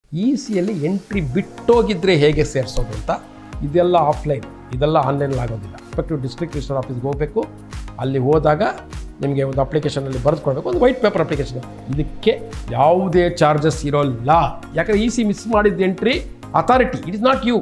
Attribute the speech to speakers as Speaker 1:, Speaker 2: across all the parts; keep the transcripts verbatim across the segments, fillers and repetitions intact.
Speaker 1: E ಸಿಯಲ್ಲಿ entry ಬಿಟ್ಟೋಗಿದ್ರೆ ಹೇಗೆ ಸೇರಿಸೋದು ಅಂತ. ಇದೆಲ್ಲ ಆಫ್ಲೈನ್, ಇದೆಲ್ಲ ಆನ್ಲೈನಲ್ಲಿ ಆಗೋದಿಲ್ಲ. ರೆಸ್ಪೆಕ್ಟಿವ್ ಡಿಸ್ಟ್ರಿಕ್ಟ್ ರಿಜಿಸ್ಟರ್ ಆಫೀಸ್ಗೆ ಹೋಗಬೇಕು. ಅಲ್ಲಿ ಹೋದಾಗ ನಿಮಗೆ ಒಂದು ಅಪ್ಲಿಕೇಶನಲ್ಲಿ ಬರೆದುಕೊಳ್ಬೇಕು, ಒಂದು ವೈಟ್ ಪೇಪರ್ ಅಪ್ಲಿಕೇಶನ್. ಇದಕ್ಕೆ ಯಾವುದೇ ಚಾರ್ಜಸ್ ಇರೋಲ್ಲ. ಯಾಕಂದರೆ ಇ ಸಿ ಮಿಸ್ ಮಾಡಿದ್ದು entry authority, it is not you.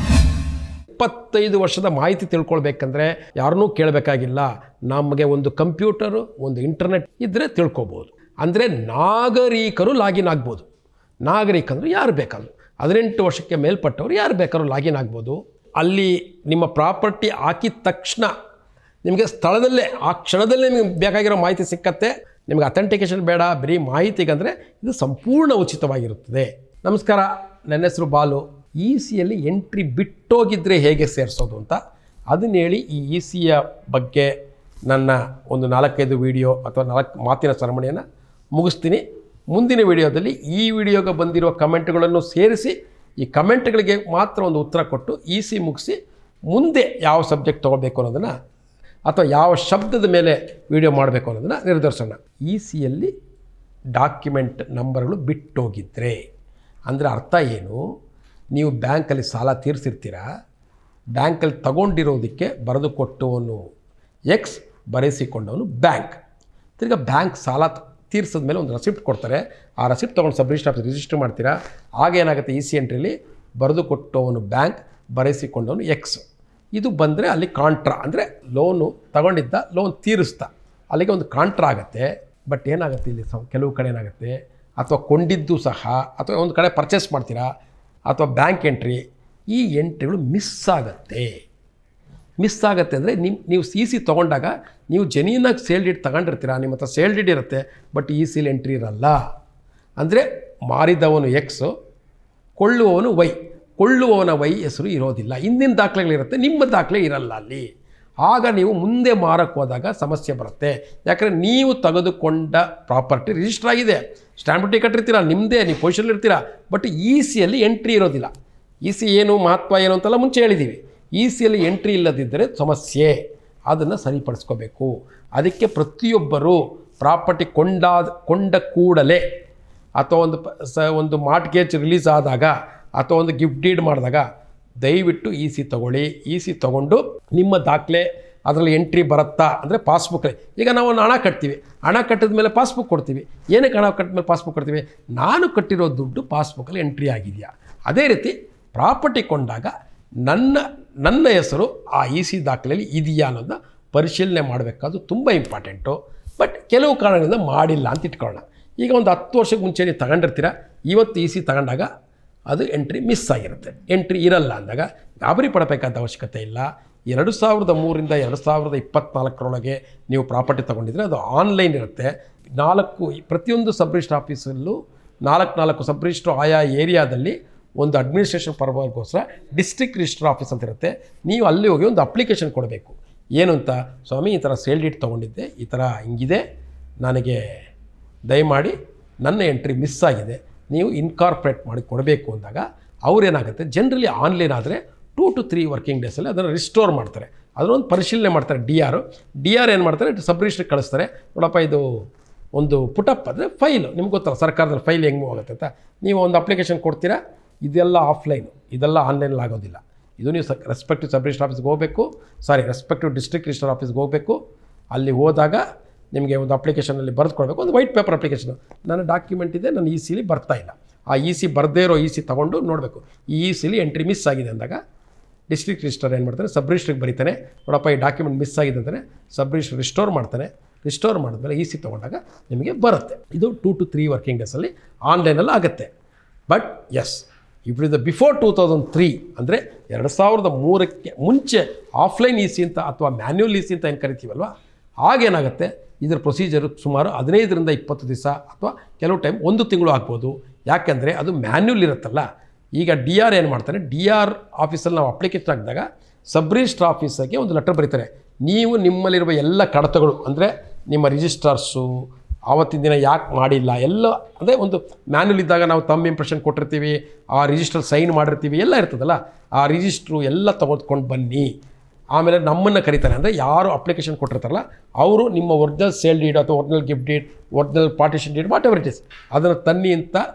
Speaker 1: ಇಪ್ಪತ್ತೈದು ವರ್ಷದ ಮಾಹಿತಿ ತಿಳ್ಕೊಳ್ಬೇಕಂದ್ರೆ ಯಾರನ್ನೂ ಕೇಳಬೇಕಾಗಿಲ್ಲ. ನಮಗೆ ಒಂದು ಕಂಪ್ಯೂಟರು, ಒಂದು ಇಂಟರ್ನೆಟ್ ಇದ್ದರೆ ತಿಳ್ಕೊಬೋದು. ಅಂದರೆ ನಾಗರಿಕರು ಲಾಗಿನ್ ಆಗ್ಬೋದು. ನಾಗರಿಕಂದ್ರೆ ಯಾರು ಬೇಕಾದ್ರು, ಹದಿನೆಂಟು ವರ್ಷಕ್ಕೆ ಮೇಲ್ಪಟ್ಟವರು ಯಾರು ಬೇಕಾದ್ರೂ ಲಾಗಿನ್ ಆಗ್ಬೋದು. ಅಲ್ಲಿ ನಿಮ್ಮ ಪ್ರಾಪರ್ಟಿ ಹಾಕಿದ ತಕ್ಷಣ ನಿಮಗೆ ಸ್ಥಳದಲ್ಲೇ ಆ ಕ್ಷಣದಲ್ಲೇ ನಿಮಗೆ ಬೇಕಾಗಿರೋ ಮಾಹಿತಿ ಸಿಕ್ಕತ್ತೆ. ನಿಮಗೆ ಅಥೆಂಟಿಕೇಷನ್ ಬೇಡ, ಬರೀ ಮಾಹಿತಿಗಂದರೆ ಇದು ಸಂಪೂರ್ಣ ಉಚಿತವಾಗಿರುತ್ತದೆ. ನಮಸ್ಕಾರ, ನನ್ನ ಹೆಸರು ಬಾಲು. ಇ ಸಿಯಲ್ಲಿ ಎಂಟ್ರಿ ಬಿಟ್ಟೋಗಿದ್ರೆ ಹೇಗೆ ಸೇರಿಸೋದು ಅಂತ ಅದನ್ನ ಹೇಳಿ ಈ ಇ ಸಿಯ ಬಗ್ಗೆ ನನ್ನ ಒಂದು ನಾಲ್ಕೈದು ವಿಡಿಯೋ ಅಥವಾ ನಾಲ್ಕು ಮಾತಿನ ಸರಮಣಿಯನ್ನು ಮುಗಿಸ್ತೀನಿ. ಮುಂದಿನ ವಿಡಿಯೋದಲ್ಲಿ ಈ ವಿಡಿಯೋಗೆ ಬಂದಿರುವ ಕಮೆಂಟ್ಗಳನ್ನು ಸೇರಿಸಿ ಈ ಕಮೆಂಟ್ಗಳಿಗೆ ಮಾತ್ರ ಒಂದು ಉತ್ತರ ಕೊಟ್ಟು ಇ ಸಿ ಮುಗಿಸಿ ಮುಂದೆ ಯಾವ ಸಬ್ಜೆಕ್ಟ್ ತೊಗೋಬೇಕು ಅನ್ನೋದನ್ನು ಅಥವಾ ಯಾವ ಶಬ್ದದ ಮೇಲೆ ವಿಡಿಯೋ ಮಾಡಬೇಕು ಅನ್ನೋದನ್ನು ನಿರ್ಧರಿಸೋಣ. ಇ ಸಿಯಲ್ಲಿ ಡಾಕ್ಯುಮೆಂಟ್ ನಂಬರ್ಗಳು ಬಿಟ್ಟೋಗಿದ್ರೆ ಅಂದರೆ ಅರ್ಥ ಏನು? ನೀವು ಬ್ಯಾಂಕಲ್ಲಿ ಸಾಲ ತೀರಿಸಿರ್ತೀರ, ಬ್ಯಾಂಕಲ್ಲಿ ತಗೊಂಡಿರೋದಕ್ಕೆ ಬರೆದು ಕೊಟ್ಟವನು ಎಕ್ಸ್, ಬರೆಸಿಕೊಂಡವನು ಬ್ಯಾಂಕ್. ತಿರ್ಗಿ ಬ್ಯಾಂಕ್ ಸಾಲ ತೀರಿಸಿದ ಮೇಲೆ ಒಂದು ರೆಸಿಪ್ಟ್ ಕೊಡ್ತಾರೆ. ಆ ರೆಸಿಪ್ಟ್ ತೊಗೊಂಡು ಸಬ್ ರಿಜಿಸ್ಟರ್ ಆಫೀಸ್ ರಿಜಿಸ್ಟರ್ ಮಾಡ್ತೀರಾ. ಆಗ ಏನಾಗುತ್ತೆ, ಇ ಸಿ ಎಂಟ್ರಿಲಿ ಬರೆದು ಕೊಟ್ಟವನು ಬ್ಯಾಂಕ್, ಬರೆಸಿಕೊಂಡವನು ಎಕ್ಸ್. ಇದು ಬಂದರೆ ಅಲ್ಲಿ ಕಾಂಟ್ರಾ ಅಂದರೆ ಲೋನು ತಗೊಂಡಿದ್ದ ಲೋನ್ ತೀರಿಸ್ತಾ, ಅಲ್ಲಿಗೆ ಒಂದು ಕಾಂಟ್ರಾ ಆಗುತ್ತೆ. ಬಟ್ ಏನಾಗುತ್ತೆ ಇಲ್ಲಿ ಸ ಕೆಲವು ಕಡೆ ಏನಾಗುತ್ತೆ, ಅಥವಾ ಕೊಂಡಿದ್ದು ಸಹ ಅಥವಾ ಒಂದು ಕಡೆ ಪರ್ಚೇಸ್ ಮಾಡ್ತೀರಾ ಅಥವಾ ಬ್ಯಾಂಕ್ ಎಂಟ್ರಿ, ಈ ಎಂಟ್ರಿಗಳು ಮಿಸ್ ಆಗುತ್ತೆ. ಮಿಸ್ ಆಗುತ್ತೆ ಅಂದರೆ ನಿಮ್ಮ ನೀವು ಸಿ ಸಿ ತೊಗೊಂಡಾಗ ನೀವು ಜೆನ್ಯೂನಾಗಿ ಸೇಲ್ ಡೀಡ್ ತಗೊಂಡಿರ್ತೀರ, ನಿಮ್ಮ ಹತ್ರ ಸೇಲ್ ಡೀಡ್ ಇರುತ್ತೆ, ಬಟ್ ಈ ಸಿಲ್ ಎಂಟ್ರಿ ಇರಲ್ಲ. ಅಂದರೆ ಮಾರಿದವನು ಎಕ್ಸು, ಕೊಳ್ಳುವವನು ವೈ, ಕೊಳ್ಳುವವನ ವೈ ಹೆಸರು ಇರೋದಿಲ್ಲ. ಹಿಂದಿನ ದಾಖಲೆಗಳಿರುತ್ತೆ, ನಿಮ್ಮ ದಾಖಲೆ ಇರಲ್ಲ ಅಲ್ಲಿ. ಆಗ ನೀವು ಮುಂದೆ ಮಾರಕ್ಕೆ ಹೋದಾಗ ಸಮಸ್ಯೆ ಬರುತ್ತೆ. ಯಾಕಂದರೆ ನೀವು ತೆಗೆದುಕೊಂಡ ಪ್ರಾಪರ್ಟಿ ರಿಜಿಸ್ಟರ್ ಆಗಿದೆ, ಸ್ಟ್ಯಾಂಪ್ ಡ್ಯೂಟಿ ಕಟ್ಟಿರ್ತೀರ, ನಿಮ್ಮದೇ, ನೀವು ಪೊಸಿಷನ್ ಇರ್ತೀರ, ಬಟ್ ಇ ಸಿಯಲ್ಲಿ ಎಂಟ್ರಿ ಇರೋದಿಲ್ಲ. ಇ ಸಿ ಏನು ಮಹತ್ವ ಏನು ಅಂತೆಲ್ಲ ಮುಂಚೆ ಹೇಳಿದ್ದೀವಿ. ಇ ಸಿಯಲ್ಲಿ ಎಂಟ್ರಿ ಇಲ್ಲದಿದ್ದರೆ ಸಮಸ್ಯೆ, ಅದನ್ನು ಸರಿಪಡಿಸ್ಕೋಬೇಕು. ಅದಕ್ಕೆ ಪ್ರತಿಯೊಬ್ಬರು ಪ್ರಾಪರ್ಟಿ ಕೊಂಡಾದ ಕೊಂಡ ಕೂಡಲೇ ಅಥವಾ ಒಂದು ಸ ಒಂದು ಮಾರ್ಟ್ಗೇಜ್ ರಿಲೀಸ್ ಆದಾಗ ಅಥವಾ ಒಂದು ಗಿಫ್ಟ್ ಡೀಡ್ ಮಾಡಿದಾಗ ದಯವಿಟ್ಟು ಇ ಸಿ ತೊಗೊಳ್ಳಿ. ಇ ಸಿ ತೊಗೊಂಡು ನಿಮ್ಮ ದಾಖಲೆ ಅದರಲ್ಲಿ ಎಂಟ್ರಿ ಬರುತ್ತಾ ಅಂದರೆ ಪಾಸ್ಬುಕ್ಕಲ್ಲಿ. ಈಗ ನಾವು ಒಂದು ಹಣ ಕಟ್ತೀವಿ, ಹಣ ಕಟ್ಟಿದ ಮೇಲೆ ಪಾಸ್ಬುಕ್ ಕೊಡ್ತೀವಿ. ಏನಕ್ಕೆ ಹಣ ಕಟ್ಟಿದ ಮೇಲೆ ಪಾಸ್ಬುಕ್ ಕೊಡ್ತೀವಿ? ನಾನು ಕಟ್ಟಿರೋ ದುಡ್ಡು ಪಾಸ್ಬುಕ್ಕಲ್ಲಿ ಎಂಟ್ರಿ ಆಗಿದೆಯಾ. ಅದೇ ರೀತಿ ಪ್ರಾಪರ್ಟಿ ಕೊಂಡಾಗ ನನ್ನ ನನ್ನ ಹೆಸರು ಆ ಇ ಸಿ ದಾಖಲೆಯಲ್ಲಿ ಇದೆಯಾ ಅನ್ನೋದನ್ನ ಪರಿಶೀಲನೆ ಮಾಡಬೇಕಾದ್ದು ತುಂಬ ಇಂಪಾರ್ಟೆಂಟು. ಬಟ್ ಕೆಲವು ಕಾರಣಗಳಿಂದ ಮಾಡಿಲ್ಲ ಅಂತ ಇಟ್ಕೊಳ್ಳೋಣ. ಈಗ ಒಂದು ಹತ್ತು ವರ್ಷಕ್ಕೆ ಮುಂಚೆ ನೀವು ತಗೊಂಡಿರ್ತೀರ, ಇವತ್ತು ಇ ಸಿ ತಗೊಂಡಾಗ ಅದು ಎಂಟ್ರಿ ಮಿಸ್ ಆಗಿರುತ್ತೆ, ಎಂಟ್ರಿ ಇರಲ್ಲ ಅಂದಾಗ ಗಾಬರಿ ಪಡಬೇಕಾದ ಅವಶ್ಯಕತೆ ಇಲ್ಲ. ಎರಡು ಸಾವಿರದ ಮೂರಿಂದ ಎರಡು ಸಾವಿರದ ಇಪ್ಪತ್ತ್ನಾಲ್ಕರೊಳಗೆ ನೀವು ಪ್ರಾಪರ್ಟಿ ತೊಗೊಂಡಿದ್ರೆ ಅದು ಆನ್ಲೈನ್ ಇರುತ್ತೆ. ನಾಲ್ಕು ಪ್ರತಿಯೊಂದು ಸಬ್ ರಿಜಿಸ್ಟರ್ ಆಫೀಸಲ್ಲೂ ನಾಲ್ಕು ನಾಲ್ಕು ಸಬ್ ರಿಜಿಸ್ಟ್ರು ಆಯಾ ಏರಿಯಾದಲ್ಲಿ ಒಂದು ಅಡ್ಮಿನಿಸ್ಟ್ರೇಷನ್ ಪರ್ಪಸ್ಗೋಸ್ಕರ ಡಿಸ್ಟ್ರಿಕ್ಟ್ ರಿಜಿಸ್ಟರ್ ಆಫೀಸ್ ಅಂತ ಇರುತ್ತೆ. ನೀವು ಅಲ್ಲಿ ಹೋಗಿ ಒಂದು ಅಪ್ಲಿಕೇಶನ್ ಕೊಡಬೇಕು. ಏನು ಅಂತ, ಸ್ವಾಮಿ ಈ ಥರ ಸೇಲ್ ಡೀಡ್ ತೊಗೊಂಡಿದ್ದೆ, ಈ ಥರ ಹಿಂಗಿದೆ, ನನಗೆ ದಯಮಾಡಿ ನನ್ನ ಎಂಟ್ರಿ ಮಿಸ್ ಆಗಿದೆ, ನೀವು ಇನ್ಕಾರ್ಪೊರೇಟ್ ಮಾಡಿ ಕೊಡಬೇಕು ಅಂದಾಗ ಅವ್ರೇನಾಗುತ್ತೆ, ಜನರಲಿ ಆನ್ಲೈನ್ ಆದರೆ ಟೂ ಟು ತ್ರೀ ವರ್ಕಿಂಗ್ ಡೇಸಲ್ಲಿ ಅದನ್ನು ರಿಸ್ಟೋರ್ ಮಾಡ್ತಾರೆ. ಅದನ್ನೊಂದು ಪರಿಶೀಲನೆ ಮಾಡ್ತಾರೆ. ಡಿ ಆರು ಡಿ ಆರ್ ಏನು ಮಾಡ್ತಾರೆ, ಸಬ್ ರಿಜಿಸ್ಟ್ರಿಗೆ ಕಳಿಸ್ತಾರೆ. ನೋಡಪ್ಪ ಇದು ಒಂದು ಪುಟಪ್ ಅಂದರೆ ಫೈಲು, ನಿಮ್ಗೆ ಗೊತ್ತಲ್ಲ ಸರ್ಕಾರದಲ್ಲಿ ಫೈಲ್ ಹೆಂಗೆ ಹೋಗುತ್ತೆ ಅಂತ. ನೀವು ಒಂದು ಅಪ್ಲಿಕೇಶನ್ ಕೊಡ್ತೀರಾ. ಇದೆಲ್ಲ ಆಫ್ಲೈನು, ಇದೆಲ್ಲ ಆನ್ಲೈನಲ್ಲಿ ಆಗೋದಿಲ್ಲ. ಇದು ನೀವು ಸ ರೆಸ್ಪೆಕ್ಟಿವ್ ಸಬ್ ರಿಜಿಸ್ಟರ್ ಆಫೀಸ್ಗೆ ಹೋಗಬೇಕು, ಸಾರಿ ರೆಸ್ಪೆಕ್ಟಿವ್ ಡಿಸ್ಟ್ರಿಕ್ಟ್ ರಿಜಿಸ್ಟರ್ ಆಫೀಸ್ಗೆ ಹೋಗಬೇಕು. ಅಲ್ಲಿ ಹೋದಾಗ ನಿಮಗೆ ಒಂದು ಅಪ್ಲಿಕೇಶನಲ್ಲಿ ಬರೆದು ಕೊಡಬೇಕು, ಒಂದು ವೈಟ್ ಪೇಪರ್ ಅಪ್ಲಿಕೇಶನು. ನನ್ನ ಡಾಕ್ಯುಮೆಂಟ್ ಇದೆ, ನನ್ನ ಇ ಸಿಲಿ ಬರ್ತಾ ಇಲ್ಲ. ಆ ಇ ಸಿ ಬರದೇ ಇರೋ ಇ ಸಿ ತೊಗೊಂಡು ನೋಡಬೇಕು, ಈ ಇ ಸಿಲಿ ಎಂಟ್ರಿ ಮಿಸ್ ಆಗಿದೆ ಅಂದಾಗ ಡಿಸ್ಟ್ರಿಕ್ಟ್ ರಿಜಿಸ್ಟರ್ ಏನು ಮಾಡ್ತಾನೆ, ಸಬ್ ರಿಜಿಸ್ಟ್ರಿಗೆ ಬರೀತಾನೆ, ನೋಡಪ್ಪ ಈ ಡಾಕ್ಯುಮೆಂಟ್ ಮಿಸ್ ಆಗಿದೆ ಅಂತಾನೆ. ಸಬ್ ರಿಜಿಸ್ಟರ್ ರಿಸ್ಟೋರ್ ಮಾಡ್ತಾನೆ. ರಿಸ್ಟೋರ್ ಮಾಡಿದ್ಮೇಲೆ ಇ ಸಿ ತೊಗೊಂಡಾಗ ನಿಮಗೆ ಬರುತ್ತೆ. ಇದು ಟೂ ಟು ತ್ರೀ ವರ್ಕಿಂಗ್ ಡೇಸಲ್ಲಿ ಆನ್ಲೈನಲ್ಲಿ ಆಗುತ್ತೆ. But yes, if is the before two thousand three ಅಂದರೆ ಎರಡು ಸಾವಿರದ ಮೂರಕ್ಕೆ ಮುಂಚೆ ಆಫ್ಲೈನ್ ಇ ಸಿ ಅಂತ ಅಥವಾ ಮ್ಯಾನ್ಯುವಲ್ ಇ ಸಿ ಅಂತ ಏನು ಕರಿತೀವಲ್ವ, ಆಗೇನಾಗುತ್ತೆ, ಇದರ ಪ್ರೊಸೀಜರು ಸುಮಾರು ಹದಿನೈದರಿಂದ ಇಪ್ಪತ್ತು ದಿವಸ ಅಥವಾ ಕೆಲವು ಟೈಮ್ ಒಂದು ತಿಂಗಳು ಆಗ್ಬೋದು. ಯಾಕೆಂದರೆ ಅದು ಮ್ಯಾನ್ಯುವಲ್ ಇರುತ್ತಲ್ಲ. ಈಗ ಡಿ ಆರ್ ಏನು ಮಾಡ್ತಾರೆ, ಡಿ ಆರ್ ಆಫೀಸಲ್ಲಿ ನಾವು ಅಪ್ಲಿಕೇಶನ್ ಹಾಕಿದಾಗ ಸಬ್ ರಿಜಿಸ್ಟರ್ ಆಫೀಸಿಗೆ ಒಂದು ಲೆಟರ್ ಬರೀತಾರೆ. ನೀವು ನಿಮ್ಮಲ್ಲಿರುವ ಎಲ್ಲ ಕಡತಗಳು ಅಂದರೆ ನಿಮ್ಮ ರಿಜಿಸ್ಟರ್ಸು ಆವತ್ತಿನ ದಿನ ಯಾಕೆ ಮಾಡಿಲ್ಲ ಎಲ್ಲ, ಅಂದರೆ ಒಂದು ಮ್ಯಾನ್ಯುವಲ್ ಇದ್ದಾಗ ನಾವು ತಮ್ಮ ಇಂಪ್ರೆಷನ್ ಕೊಟ್ಟಿರ್ತೀವಿ, ಆ ರಿಜಿಸ್ಟರ್ ಸೈನ್ ಮಾಡಿರ್ತೀವಿ, ಎಲ್ಲ ಇರ್ತದಲ್ಲ, ಆ ರಿಜಿಸ್ಟ್ರು ಎಲ್ಲ ತೆಗೆದುಕೊಂಡು ಬನ್ನಿ. ಆಮೇಲೆ ನಮ್ಮನ್ನು ಕರೀತಾರೆ, ಅಂದರೆ ಯಾರು ಅಪ್ಲಿಕೇಶನ್ ಕೊಟ್ಟಿರ್ತಾರಲ್ಲ ಅವರು ನಿಮ್ಮ ಒರಿಜಿನಲ್ ಸೇಲ್ ಡೀಡ್ ಅಥವಾ original gift deed, original partition deed, whatever it is, ಅದನ್ನು ತನ್ನಿ ಅಂತ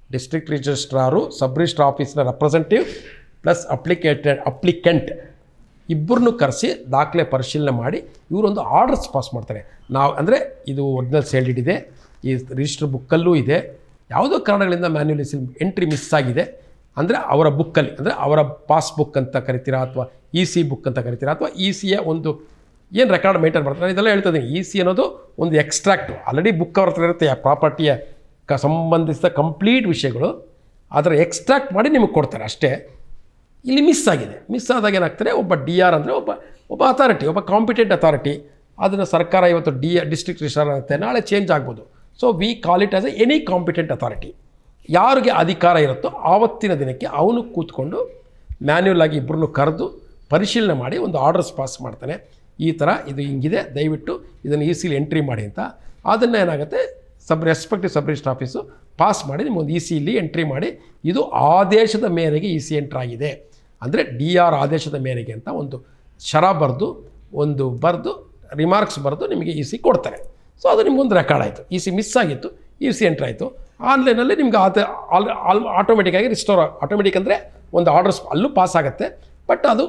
Speaker 1: ಡಿಸ್ಟ್ರಿಕ್ಟ್ ರಿಜಿಸ್ಟ್ರಾರು ಸಬ್ ರಿಜಿಸ್ಟ್ರಾರ್ ಆಫೀಸ್ನ ರೆಪ್ರೆಸೆಂಟೇಟಿವ್ ಪ್ಲಸ್ ಅಪ್ಲಿಕೇಟೆಡ್ ಅಪ್ಲಿಕೆಂಟ್ ಇಬ್ಬರನ್ನು ಕರೆಸಿ ದಾಖಲೆ ಪರಿಶೀಲನೆ ಮಾಡಿ ಇವರೊಂದು ಆರ್ಡರ್ಸ್ ಪಾಸ್ ಮಾಡ್ತಾರೆ. ನಾವು ಅಂದರೆ ಇದು ಒರಿಜಿನಲ್ ಸೇಲ್ಡ್ ಇದೆ, ಈ ರಿಜಿಸ್ಟರ್ ಬುಕ್ಕಲ್ಲೂ ಇದೆ, ಯಾವುದೋ ಕಾರಣಗಳಿಂದ manual E C entry miss ಆಗಿದೆ ಅಂದರೆ ಅವರ ಬುಕ್ಕಲ್ಲಿ, ಅಂದರೆ ಅವರ ಪಾಸ್ಬುಕ್ ಅಂತ ಕರಿತೀರಾ ಅಥವಾ ಇ ಸಿ ಬುಕ್ ಅಂತ ಕರಿತೀರಾ ಅಥವಾ ಇ ಸಿಯ ಒಂದು ಏನು ರೆಕಾರ್ಡ್ ಮೇಂಟೈನ್ ಮಾಡ್ತಾರೆ. ನಾನು ಇದೆಲ್ಲ ಹೇಳ್ತಾ ಇದ್ದೀನಿ. ಇ ಸಿ ಅನ್ನೋದು ಒಂದು ಎಕ್ಸ್ಟ್ರಾಕ್ಟು, ಆಲ್ರೆಡಿ ಬುಕ್ ಅವ್ರ ಹತ್ರ ಇರುತ್ತೆ, ಆ ಪ್ರಾಪರ್ಟಿಯ ಕ ಸಂಬಂಧಿಸಿದ ಕಂಪ್ಲೀಟ್ ವಿಷಯಗಳು ಅದರ ಎಕ್ಸ್ಟ್ರಾಕ್ಟ್ ಮಾಡಿ ನಿಮಗೆ ಕೊಡ್ತಾರೆ ಅಷ್ಟೇ. ಇಲ್ಲಿ ಮಿಸ್ ಆಗಿದೆ. ಮಿಸ್ ಆದಾಗ ಏನಾಗ್ತಾರೆ, ಒಬ್ಬ ಡಿ ಆರ್ ಅಂದರೆ ಒಬ್ಬ ಒಬ್ಬ ಅಥಾರಿಟಿ, ಒಬ್ಬ ಕಾಂಪಿಟೆಂಟ್ ಅಥಾರಿಟಿ, ಅದನ್ನು ಸರ್ಕಾರ ಇವತ್ತು ಡಿ ಡಿಸ್ಟ್ರಿಕ್ಟ್ ರಿಜಿಸ್ಟ್ರಾರ್ ಆಗುತ್ತೆ, ನಾಳೆ ಚೇಂಜ್ ಆಗ್ಬೋದು. So we call it as a any competent authority. ಯಾರಿಗೆ ಅಧಿಕಾರ ಇರುತ್ತೋ ಆವತ್ತಿನ ದಿನಕ್ಕೆ ಅವನು ಕೂತ್ಕೊಂಡು ಮ್ಯಾನ್ಯುಯಲ್ ಆಗಿ ಇಬ್ಬರನ್ನು ಕರೆದು ಪರಿಶೀಲನೆ ಮಾಡಿ ಒಂದು ಆರ್ಡರ್ಸ್ ಪಾಸ್ ಮಾಡ್ತಾನೆ. ಈ ಥರ ಇದು ಹಿಂಗಿದೆ, ದಯವಿಟ್ಟು ಇದನ್ನು ಇ ಸಿಲಿ ಎಂಟ್ರಿ ಮಾಡಿ ಅಂತ. ಅದನ್ನು ಏನಾಗುತ್ತೆ, sub respective sub registrar office pass ಮಾಡಿ ನಿಮ್ಮೊಂದು ಇ ಸಿಲಿ ಎಂಟ್ರಿ ಮಾಡಿ, ಇದು ಆದೇಶದ ಮೇರೆಗೆ ಇ ಸಿ ಎಂಟ್ರ್ ಆಗಿದೆ ಅಂದರೆ ಡಿ ಆರ್ ಆದೇಶದ ಮೇರೆಗೆ ಅಂತ ಒಂದು ಶರ ಬರೆದು ಒಂದು ಬರೆದು ರಿಮಾರ್ಕ್ಸ್ ಬರೆದು ನಿಮಗೆ ಇ ಸಿ ಕೊಡ್ತಾರೆ. ಸೊ ಅದು ನಿಮ್ಗೊಂದು ರೆಕಾರ್ಡ್ ಆಯಿತು. ಇ ಸಿ ಮಿಸ್ ಆಗಿತ್ತು, ಇ ಸಿ ಎಂಟ್ರ್ ಆಯಿತು. ಆನ್ಲೈನಲ್ಲಿ ನಿಮ್ಗೆ ಆತ ಆಲ್ ಆಲ್ ಆಟೋಮೆಟಿಕ್ಕಾಗಿ ರಿಸ್ಟೋರ್, ಆಟೋಮೆಟಿಕ್ ಅಂದರೆ ಒಂದು ಆರ್ಡರ್ಸ್ ಅಲ್ಲೂ ಪಾಸ್ ಆಗುತ್ತೆ. ಬಟ್ ಅದು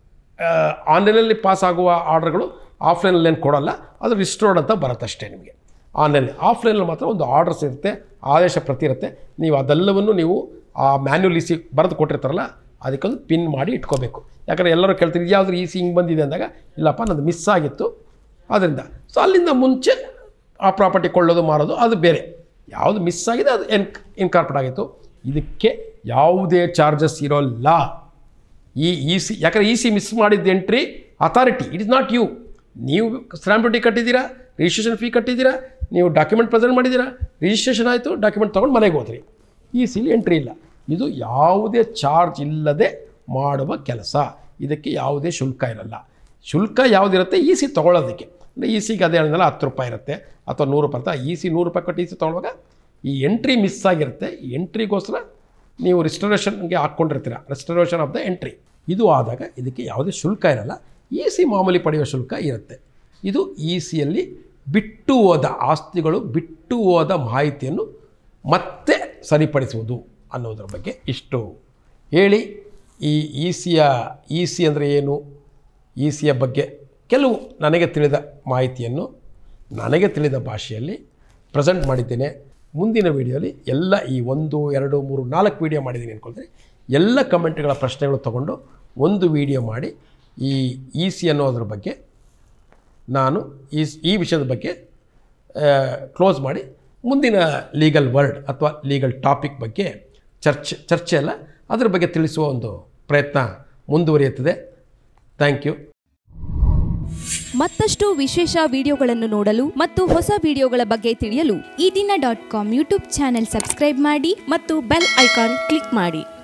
Speaker 1: ಆನ್ಲೈನಲ್ಲಿ ಪಾಸ್ ಆಗುವ ಆರ್ಡರ್ಗಳು ಆಫ್ಲೈನಲ್ಲಿ ಏನು ಕೊಡೋಲ್ಲ, ಅದು ರಿಸ್ಟೋರ್ಡ್ ಅಂತ ಬರುತ್ತಷ್ಟೇ ನಿಮಗೆ. ಆನ್ಲೈನ್ ಆಫ್ಲೈನಲ್ಲಿ ಮಾತ್ರ ಒಂದು ಆರ್ಡರ್ಸ್ ಇರುತ್ತೆ, ಆದೇಶ ಪ್ರತಿ ಇರುತ್ತೆ. ನೀವು ಅದೆಲ್ಲವನ್ನು ನೀವು ಆ ಮ್ಯಾನ್ಯುಯಲ್ ಇ ಸಿ ಬರೆದು ಕೊಟ್ಟಿರ್ತಾರಲ್ಲ ಅದಕ್ಕೊಂದು ಪಿನ್ ಮಾಡಿ ಇಟ್ಕೋಬೇಕು. ಯಾಕಂದರೆ ಎಲ್ಲರೂ ಕೇಳ್ತೀವಿ ಯಾವುದ್ರ ಇ ಸಿ ಹಿಂಗೆ ಬಂದಿದೆ ಅಂದಾಗ, ಇಲ್ಲಪ್ಪ ನನ್ನದು ಮಿಸ್ ಆಗಿತ್ತು ಅದರಿಂದ. ಸೊ ಅಲ್ಲಿಂದ ಮುಂಚೆ ಆ ಪ್ರಾಪರ್ಟಿ ಕೊಳ್ಳೋದು ಮಾರೋದು ಅದು ಬೇರೆ. ಯಾವುದು ಮಿಸ್ ಆಗಿದೆ ಅದು ಎನ್ ಇನ್ಕಾರ್ಪೊರೇಟ್ ಆಗಿತ್ತು. ಇದಕ್ಕೆ ಯಾವುದೇ ಚಾರ್ಜಸ್ ಇರೋಲ್ಲ ಈ ಇ ಸಿ. ಯಾಕಂದರೆ ಇ ಸಿ ಮಿಸ್ ಮಾಡಿದ್ದು entry authority, it is not you. ನೀವು ಸ್ಟ್ಯಾಂಪ್ ಡ್ಯೂಟಿ ಕಟ್ಟಿದ್ದೀರಾ, ರಿಜಿಸ್ಟ್ರೇಷನ್ ಫೀ ಕಟ್ಟಿದ್ದೀರಾ, ನೀವು ಡಾಕ್ಯುಮೆಂಟ್ ಪ್ರೆಸೆಂಟ್ ಮಾಡಿದ್ದೀರಾ, ರಿಜಿಸ್ಟ್ರೇಷನ್ ಆಯಿತು, ಡಾಕ್ಯುಮೆಂಟ್ ತೊಗೊಂಡು ಮನೆಗೆ ಹೋದ್ರಿ. ಈ ಸಿಲಿ ಎಂಟ್ರಿ ಇಲ್ಲ. ಇದು ಯಾವುದೇ ಚಾರ್ಜ್ ಇಲ್ಲದೆ ಮಾಡುವ ಕೆಲಸ. ಇದಕ್ಕೆ ಯಾವುದೇ ಶುಲ್ಕ ಇರಲ್ಲ. ಶುಲ್ಕ ಯಾವುದಿರುತ್ತೆ ಇ ಸಿ ತೊಗೊಳ್ಳೋದಕ್ಕೆ. ಅಂದರೆ ಇ ಸಿಗೆ ಅದೇ ಹೇಳಿದ್ನಲ್ಲ ಹತ್ತು ರೂಪಾಯಿ ಇರುತ್ತೆ ಅಥವಾ ನೂರು ರೂಪಾಯಿ ಇರುತ್ತೆ. ಇ ಸಿ ನೂರು ರೂಪಾಯಿ ಕೊಟ್ಟು ಇ ಸಿ ತೊಗೊಳ್ಳುವಾಗ ಈ ಎಂಟ್ರಿ ಮಿಸ್ ಆಗಿರುತ್ತೆ. ಈ ಎಂಟ್ರಿಗೋಸ್ಕರ ನೀವು ರಿಸ್ಟೋರೇಷನ್ಗೆ ಹಾಕ್ಕೊಂಡಿರ್ತೀರ, ರಿಸ್ಟೋರೇಷನ್ ಆಫ್ ದ ಎಂಟ್ರಿ. ಇದು ಆದಾಗ ಇದಕ್ಕೆ ಯಾವುದೇ ಶುಲ್ಕ ಇರಲ್ಲ. ಇ ಸಿ ಮಾಮೂಲಿ ಪಡೆಯುವ ಶುಲ್ಕ ಇರುತ್ತೆ. ಇದು ಇ ಸಿಯಲ್ಲಿ ಬಿಟ್ಟು ಹೋದ ಆಸ್ತಿಗಳು, ಬಿಟ್ಟು ಹೋದ ಮಾಹಿತಿಯನ್ನು ಮತ್ತೆ ಸರಿಪಡಿಸುವುದು ಅನ್ನೋದ್ರ ಬಗ್ಗೆ ಇಷ್ಟು ಹೇಳಿ, ಈ ಇ ಸಿಯ ಇ ಸಿ ಅಂದರೆ ಏನು, ಇ ಸಿಯ ಬಗ್ಗೆ ಕೆಲವು ನನಗೆ ತಿಳಿದ ಮಾಹಿತಿಯನ್ನು ನನಗೆ ತಿಳಿದ ಭಾಷೆಯಲ್ಲಿ ಪ್ರೆಸೆಂಟ್ ಮಾಡಿದ್ದೇನೆ. ಮುಂದಿನ ವೀಡಿಯೋಲಿ ಎಲ್ಲ ಈ ಒಂದು ಎರಡು ಮೂರು ನಾಲ್ಕು ವೀಡಿಯೋ ಮಾಡಿದ್ದೀನಿ ಅಂದ್ಕೊಳ್ತೀನಿ. ಎಲ್ಲ ಕಮೆಂಟ್ಗಳ ಪ್ರಶ್ನೆಗಳು ತೊಗೊಂಡು ಒಂದು ವೀಡಿಯೋ ಮಾಡಿ ಈ ಇ ಸಿ ಅನ್ನೋದ್ರ ಬಗ್ಗೆ ನಾನು ಈ ಈ ವಿಷಯದ ಬಗ್ಗೆ ಕ್ಲೋಸ್ ಮಾಡಿ ಮುಂದಿನ ಲೀಗಲ್ ವರ್ಡ್ ಅಥವಾ ಲೀಗಲ್ ಟಾಪಿಕ್ ಬಗ್ಗೆ ಚರ್ಚೆ ಚರ್ಚೆ ಅಲ್ಲ ಅದರ ಬಗ್ಗೆ ತಿಳಿಸುವ ಒಂದು ಪ್ರಯತ್ನ ಮುಂದುವರಿಯುತ್ತದೆ. Thank you.
Speaker 2: ಮತ್ತಷ್ಟು ವಿಶೇಷ ವಿಡಿಯೋಗಳನ್ನು ನೋಡಲು ಮತ್ತು ಹೊಸ ವಿಡಿಯೋಗಳ ಬಗ್ಗೆ ತಿಳಿಯಲು Ee Dina dot com YouTube channel subscribe ಮಾಡಿ ಮತ್ತು ಬೆಲ್ ಐಕಾನ್ ಕ್ಲಿಕ್ ಮಾಡಿ.